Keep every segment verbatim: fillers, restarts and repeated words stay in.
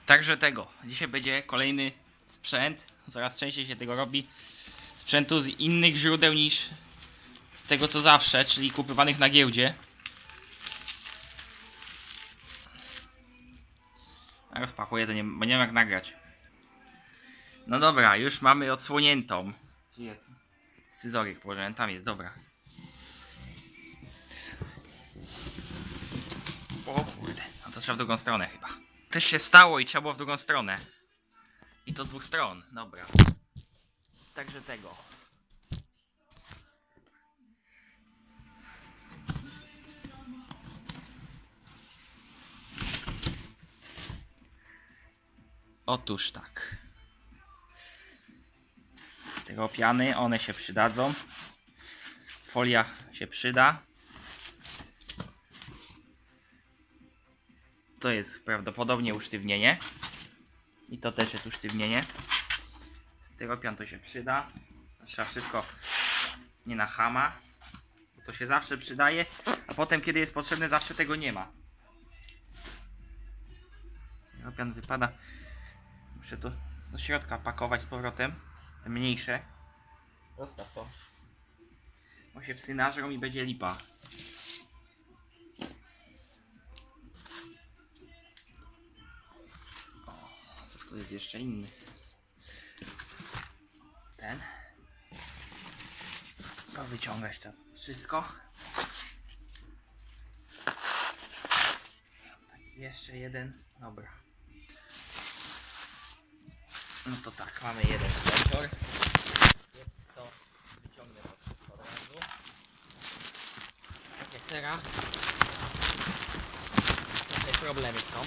Także tego. Dzisiaj będzie kolejny sprzęt. Coraz częściej się tego robi. Sprzętu z innych źródeł niż z tego co zawsze, czyli kupywanych na giełdzie. A rozpakuję, to nie, bo nie wiem jak nagrać. No dobra, już mamy odsłoniętą. Scyzoryk położony, tam jest, dobra. O kurde, no to trzeba w drugą stronę chyba. Też się stało i trzeba było w drugą stronę. I to z dwóch stron, dobra. Także tego. Otóż tak. Tego piany, one się przydadzą. Folia się przyda. To jest prawdopodobnie usztywnienie. I to też jest usztywnienie. Styropian to się przyda. Trzeba wszystko nie na chama. Bo to się zawsze przydaje. A potem kiedy jest potrzebne zawsze tego nie ma. Styropian wypada. Muszę to do środka pakować z powrotem. Te mniejsze. Zostaw to. Bo się psy nażrą i będzie lipa. O, to tu jest jeszcze inny. Ten. To wyciągać to wszystko. Tak, jeszcze jeden. Dobra. No to tak, mamy jeden sensor. Jest to, wyciągnę to wszystko od razu. Tak jak teraz. Tutaj problemy są.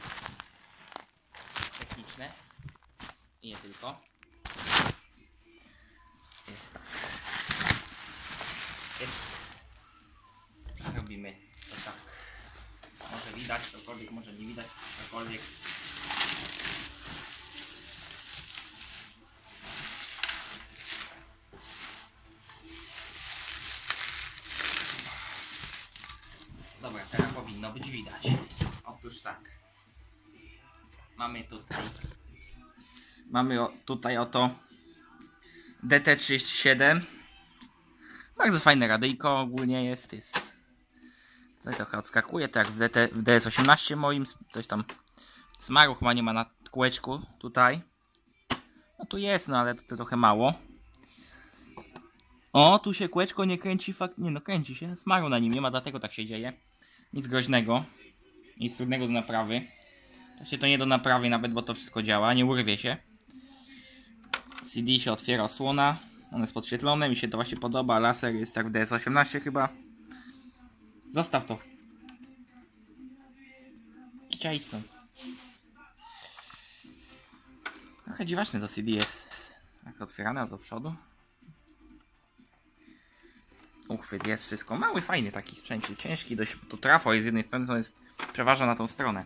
Techniczne. I nie tylko. Jest tak. Jest. Robimy to tak. Może widać cokolwiek, może nie widać cokolwiek. Dobra, teraz powinno być widać. Otóż tak. Mamy tutaj. Mamy o, tutaj oto D T trzydzieści siedem. Bardzo fajne radyjko ogólnie jest. jest. Tutaj trochę odskakuje, tak jak w, D T, w D S osiemnaście moim. Coś tam smaru chyba nie ma na kółeczku tutaj. No tu jest, no ale to, to trochę mało. O, tu się kółeczko nie kręci, fakt, nie no kręci się. Smaru na nim nie ma, dlatego tak się dzieje. Nic groźnego. Nic trudnego do naprawy. To się to nie do naprawy nawet, bo to wszystko działa, nie urwie się. C D się otwiera osłona. On jest podświetlone, mi się to właśnie podoba. Laser jest tak w D S osiemnaście chyba. Zostaw to. Chciałem iść stąd. Trochę dziwaczne to C D jest. Tak otwierane do przodu. Uchwyt jest, wszystko. Mały, fajny taki sprzęt. Ciężki, dość to trafo jest z jednej strony, to jest przeważa na tą stronę.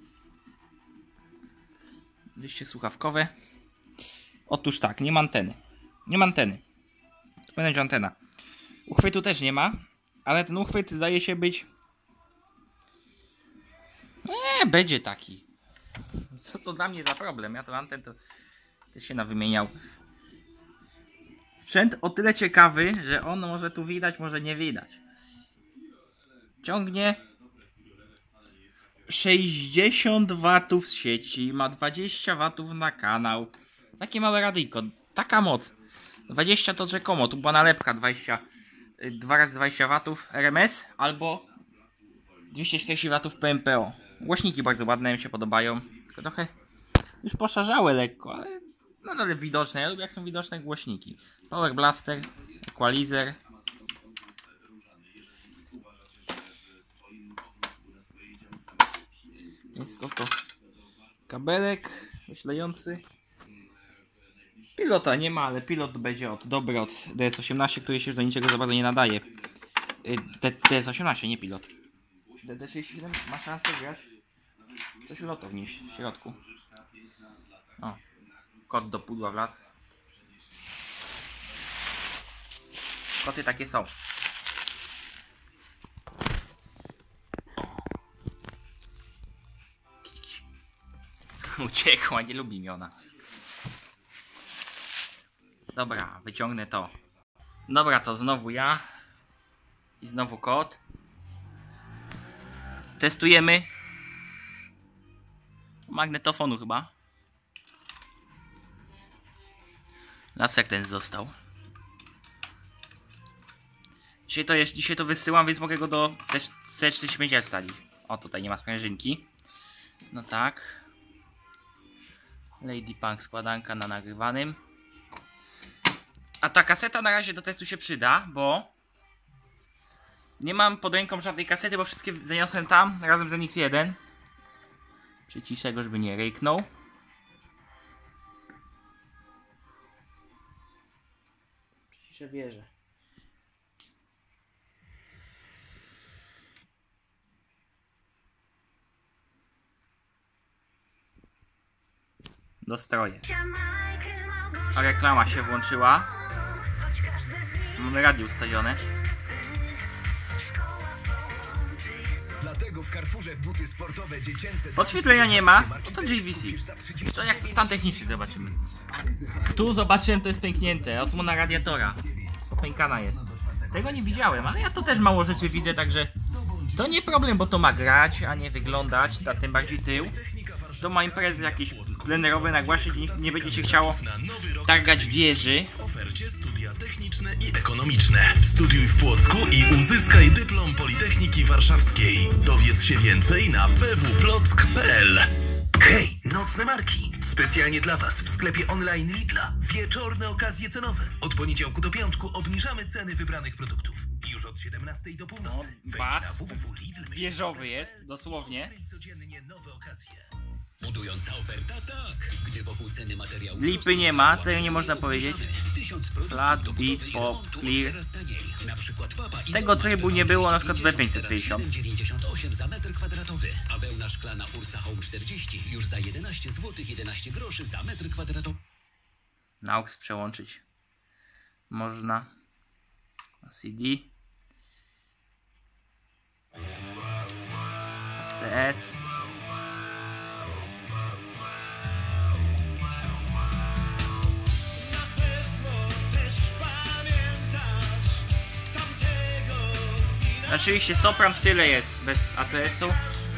Wyjście słuchawkowe. Otóż tak, nie ma anteny. Nie ma anteny. To powinna być antena. Uchwytu też nie ma, ale ten uchwyt zdaje się być... Eee, będzie taki. Co to dla mnie za problem? Ja to anten to też się nawymieniał. Sprzęt o tyle ciekawy, że on może tu widać, może nie widać. Ciągnie sześćdziesiąt watów z sieci, ma dwadzieścia watów na kanał. Takie małe radyjko, taka moc. dwadzieścia to rzekomo, tu była nalepka dwadzieścia, dwa razy dwadzieścia watów R M S albo dwieście czterdzieści watów P M P O. Głośniki bardzo ładne, mi się podobają. Tylko trochę już poszarzałe lekko, ale no ale widoczne. Ja lubię jak są widoczne głośniki. Power Blaster, Equalizer. Jest to to kabelek myślejący. Pilota nie ma, ale pilot będzie od dobry od D S osiemnaście, który się już do niczego za bardzo nie nadaje. D S osiemnaście, nie pilot. D D trzydzieści siedem ma szansę grać. Coś loto wnieść w środku. O, kot do pudła wlazł. Koty takie są. Uciekła, nie lubi mi ona. Dobra, wyciągnę to. Dobra, to znowu ja. I znowu kod. Testujemy. Magnetofonu chyba. Lasek ten został. Dzisiaj to jest, dzisiaj to wysyłam, więc mogę go do C cztery śmiecia wsadzić. O, tutaj nie ma sprężynki. No tak. Lady Punk składanka na nagrywanym. A ta kaseta na razie do testu się przyda, bo nie mam pod ręką żadnej kasety, bo wszystkie zaniosłem tam razem z N X jeden. Przyciszę go, żeby nie ryknął. Przyciszę wieżę. Dostroję. A reklama się włączyła. Mamy radio ustawione. Dlatego w Carrefourze buty sportowe dziecięce. Podświetlenia nie ma, no to J V C. To jak stan techniczny zobaczymy. Tu zobaczyłem, to jest pęknięte. Osłona radiatora. Popękana jest. Tego nie widziałem, ale ja to też mało rzeczy widzę, także to nie problem, bo to ma grać, a nie wyglądać, a tym bardziej tył. To ma imprezy jakieś plenerowe nagłaszać i nie, nie będzie się chciało targać wieży. W ofercie studia techniczne i ekonomiczne. Studiuj w Płocku i uzyskaj dyplom Politechniki Warszawskiej. Dowiedz się więcej na p w plock kropka p l. Hej, nocne marki! Specjalnie dla Was w sklepie online Lidla. Wieczorne okazje cenowe. Od poniedziałku do piątku obniżamy ceny wybranych produktów. Już od siedemnastej do północy. No, bas wieżowy jest, dosłownie. Codziennie nowe okazje. Budująca oferta? Tak. Gdy wokół ceny materiałów Lipy nie ma, tego nie można powiedzieć. Flat, beat, pop, clear. Tego trybu nie było na przykład w B pięćset pięćdziesiąt. dziewięćdziesiąt osiem za metr kwadratowy, a wełna szklana Ursa Home czterdzieści już za jedenaście złotych jedenaście groszy za metr kwadratowy. Na A U X przełączyć można. Na C D. A C S. Oczywiście sopran w tyle jest, bez A C S-u.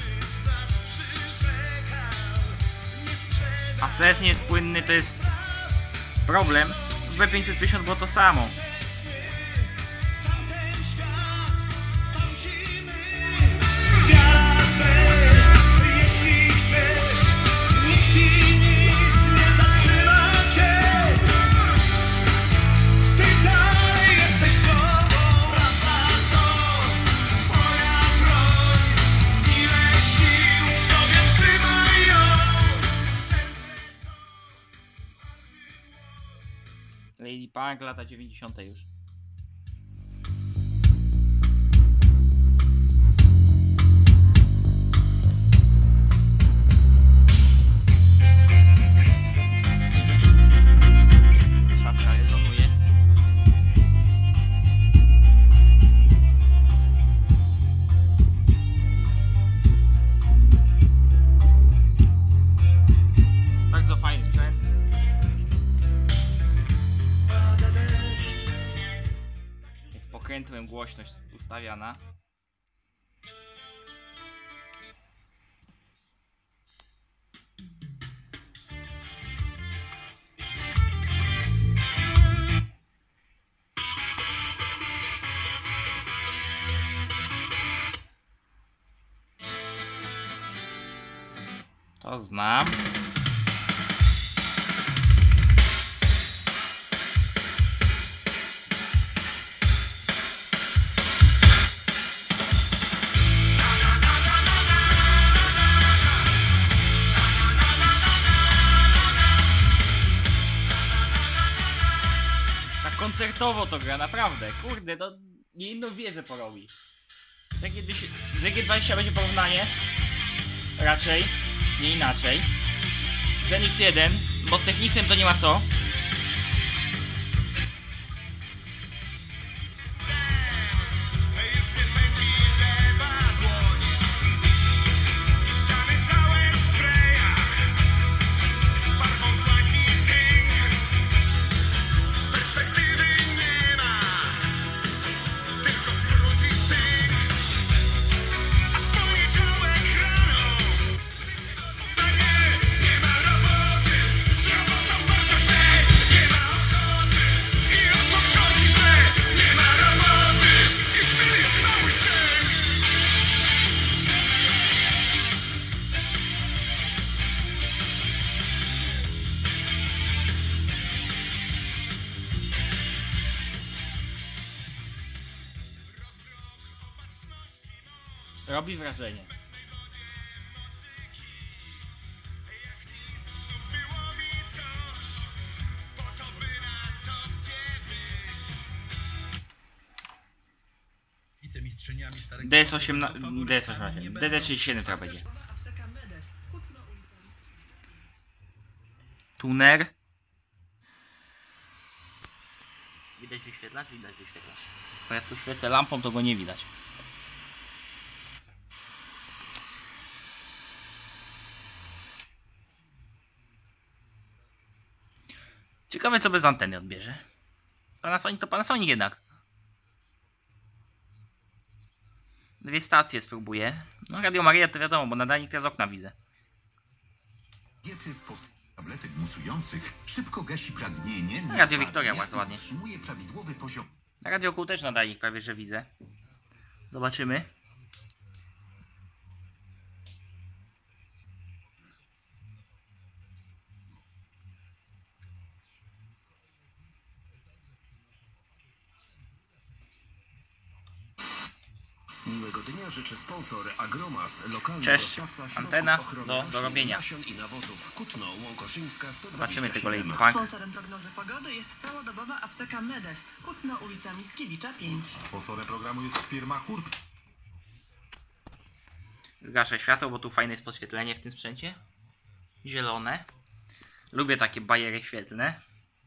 A C S nie jest płynny, to jest problem. W B pięćset pięćdziesiąt było to samo. Lady Punk, lata dziewięćdziesiąte już. Szafka rezonuje. Bardzo fajny sprzęt. Pokrętłem głośność ustawiana. To znam. Koncertowo to gra, naprawdę. Kurde, to nie inną wieżę porobi. Z E G dwadzieścia będzie porównanie. Raczej, nie inaczej. Z N X jeden, bo z Technicsem to nie ma co. Robi wrażenie. D S osiemnaście, D S osiemnaście, D D trzydzieści siedem teraz będzie. Tuner. Widać wyświetlacz? Widać wyświetlacz. Bo jak tu świecę lampą, to go nie widać. Ciekawe, co bez anteny odbierze. Panasonic to Panasonic jednak. Dwie stacje spróbuję. No Radio Maryja to wiadomo, bo nadajnik teraz z okna widzę. Diety w postaci tabletek musujących szybko gasi pragnienie. Radio Wiktoria bardzo ładnie. Utrzymuje prawidłowy poziom. Na Radio Kół też nadajnik prawie, że widzę. Zobaczymy. Miłego dnia życzy sponsor Agromas, lokalny Cześć. dostawca Antena środków ochrony do, do roślin, robienia. nasion i nawozów. Kutno, Łąkoszyńska, sto Zobaczymy dwadzieścia tego siedem. Lady Punk. Sponsorem prognozy pogody jest całodobowa apteka Medest. Kutno, ulica Mickiewicza pięć. Sponsorem programu jest firma Hurt. Zgaszę światło, bo tu fajne jest podświetlenie w tym sprzęcie. Zielone. Lubię takie bajery świetlne.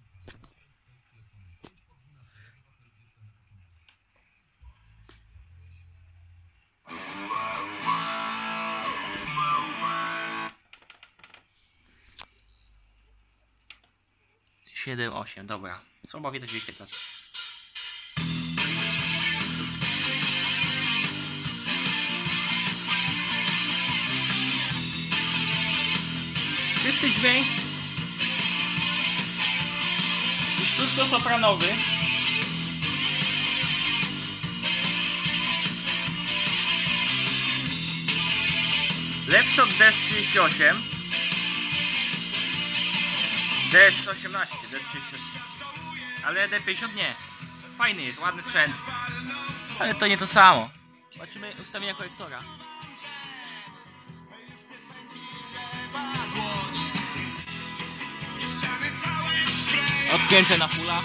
siedem, osiem, dobra. Słabo widać wyświetlacz. Czysty dźwięk. I sztuczno-sopranowy. Lepszy od D S trzydzieści osiem. D S osiemnaście, D S trzydzieści osiem. Ale D pięćdziesiąt nie. Fajny jest, ładny sprzęt. Ale to nie to samo. Zobaczymy ustawienia korektora. Odkręcę na fulla.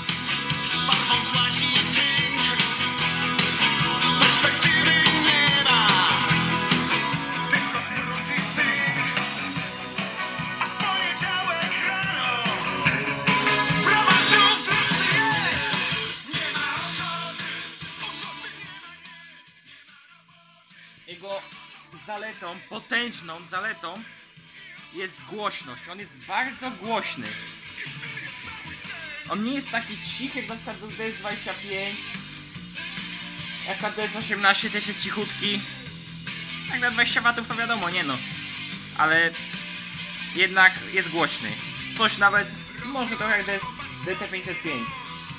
Jego zaletą, potężną zaletą jest głośność. On jest bardzo głośny. On nie jest taki cichy, jak na przykład był D S dwadzieścia pięć. Jak na D S osiemnaście też jest cichutki. Jak na dwadzieścia watów to wiadomo, nie no. Ale jednak jest głośny. Coś nawet, może trochę jak D T pięćset pięć.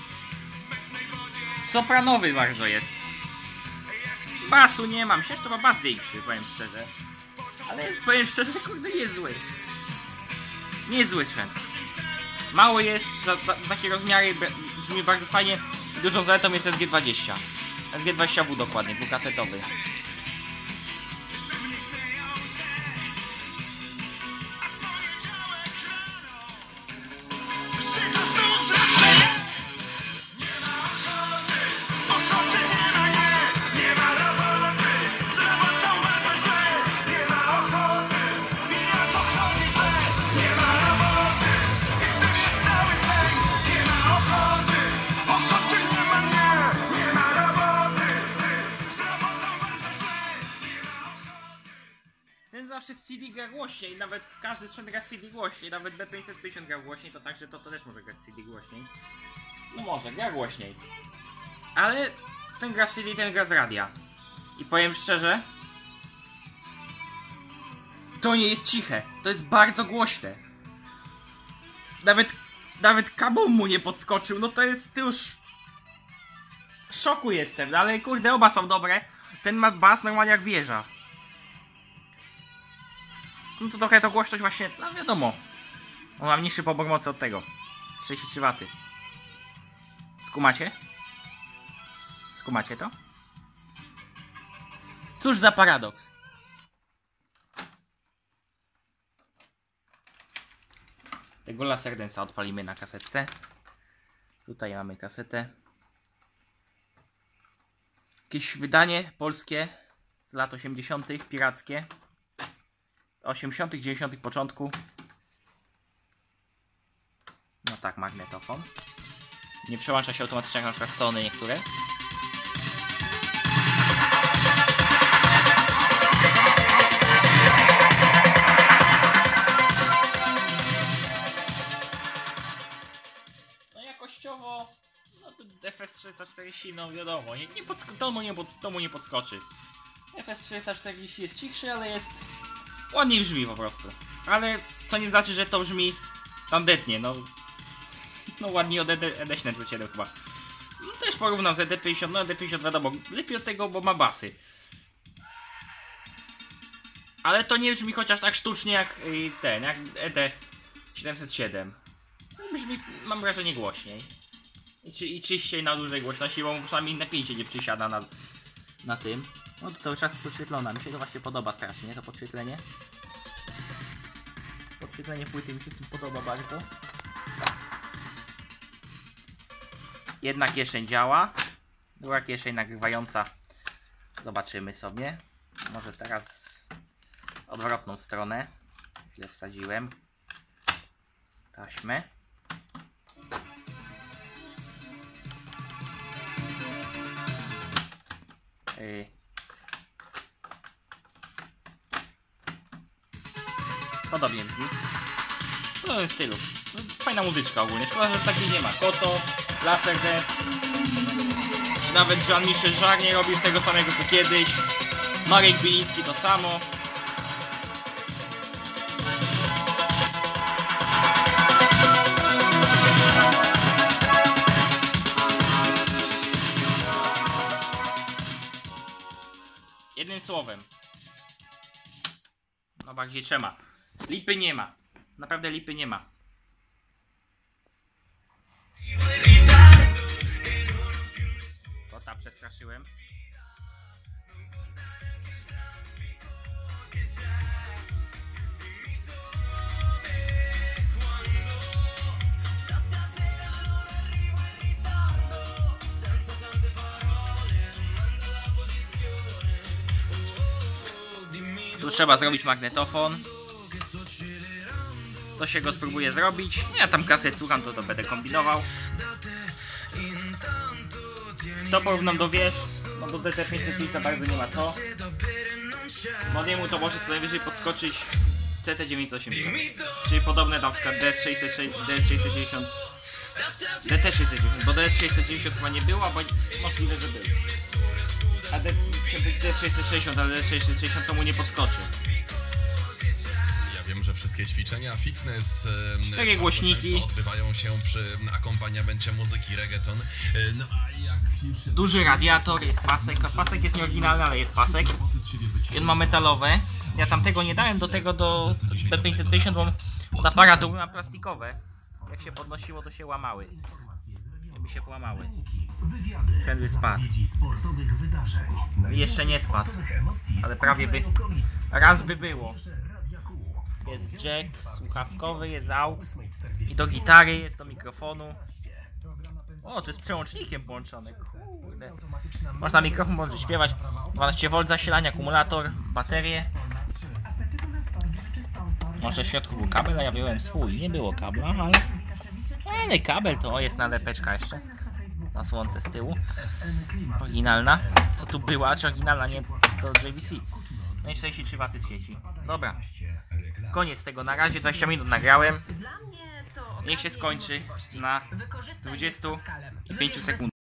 Sopranowy bardzo jest. Basu nie mam, myślę, że to ma bas większy, powiem szczerze. Ale powiem szczerze, kurde, niezły. Niezły sprzęt. Mały jest, za, za, za takie rozmiary brzmi bardzo fajnie. Dużą zaletą jest S G dwadzieścia. S G dwadzieścia W dokładnie, dwukasetowy. Ten zawsze z C D gra głośniej, nawet każdy sprzęt gra z C D głośniej, nawet B pięćset pięćdziesiąt gra głośniej, to także to, to też może grać z C D głośniej. No może, gra głośniej. Ale ten gra z C D, ten gra z radia. I powiem szczerze, to nie jest ciche, to jest bardzo głośne. Nawet, nawet kabum mu nie podskoczył, no to jest już... W szoku jestem, no ale kurde, oba są dobre. Ten ma bas normalnie jak wieża. No to trochę to głośność właśnie, no wiadomo. On ma mniejszy pobór mocy od tego. trzydzieści trzy waty. Skumacie? Skumacie to? Cóż za paradoks. Tego Laserdensa odpalimy na kasetce. Tutaj mamy kasetę. Jakieś wydanie polskie z lat osiemdziesiątych, pirackie. osiemdziesiątych, dziewięćdziesiątych początku. No tak, magnetofon. Nie przełącza się automatycznie jak na przykład Sony niektóre. No jakościowo, no to F S trzysta czterdzieści, no wiadomo, nie, nie pod, tomu, nie pod, tomu nie podskoczy. F S trzysta czterdzieści jest cichszy, ale jest... ładniej brzmi po prostu. Ale co nie znaczy, że to brzmi tandetnie, no... No ładniej od E D siedem siedem chyba. No, też porównam z E D pięćdziesiąt, no E D pięćdziesiąt wiadomo, lepiej od tego, bo ma basy. Ale to nie brzmi chociaż tak sztucznie jak y, ten, jak E D siedemset siedem. Brzmi, mam wrażenie, głośniej. I, czy, i czyściej na dużej głośności, bo przynajmniej napięcie nie przysiada na, na tym. No to cały czas jest podświetlona, mi się to właśnie podoba strasznie, to podświetlenie. Podświetlenie płyty mi się tu podoba bardzo. Jedna kieszeń działa, druga kieszeń nagrywająca. Zobaczymy sobie. Może teraz odwrotną stronę. Źle wsadziłem taśmę. Yy. Podobnie brzmi. W podobnym stylu. Fajna muzyczka ogólnie. Szkoda, że takiej nie ma. Koto, Laserdance, czy nawet Jean-Michel Jarre nie robisz tego samego co kiedyś. Marek Biliński to samo. Jednym słowem. No bardziej trzema. Lipy nie ma. Naprawdę lipy nie ma. Kota przestraszyłem. Tu trzeba zrobić magnetofon. To się go spróbuję zrobić. Ja tam kaset słucham, to to będę kombinował. To porównam do wież, no do D T pięćset pięć za bardzo nie ma co. Modiemu to może co najwyżej podskoczyć C T dziewięćset osiemdziesiąt. Czyli podobne na przykład D S sześćset dziewięćdziesiąt. D T sześćset dziewięćdziesiąt, bo D S sześćset dziewięćdziesiąt chyba nie było, bo możliwe, że był. A D S sześćset sześćdziesiąt, ale D S sześćset sześćdziesiąt to mu nie podskoczy. Wiem, że wszystkie ćwiczenia fitness takie głośniki odbywają się przy akompaniamencie muzyki reggaeton. No, a jak już się... Duży radiator, jest pasek. Pasek jest nieoryginalny, ale jest pasek. I on ma metalowe. Ja tam tego nie dałem do tego do P pięćset pięćdziesiąt, bo te aparaty ma plastikowe. Jak się podnosiło, to się łamały. Jakby się połamały. Wtedy spadł. Jeszcze nie spadł. Ale prawie by... Raz by było. Jest jack słuchawkowy, jest aux i do gitary, jest do mikrofonu. O, to jest przełącznikiem połączone. Kurde. Można mikrofon, może śpiewać. dwanaście wolt zasilania, akumulator, baterie. Może w środku był kabel, a ja wziąłem swój. Nie było kabla, ale... Ale kabel to jest nalepeczka jeszcze. Na słońce z tyłu. Oryginalna. Co tu była? Czy oryginalna? Nie, to J V C. No i czterdzieści trzy waty świeci. Dobra. Koniec tego, na razie dwadzieścia minut nagrałem. Niech się skończy na dwudziestu pięciu sekundach.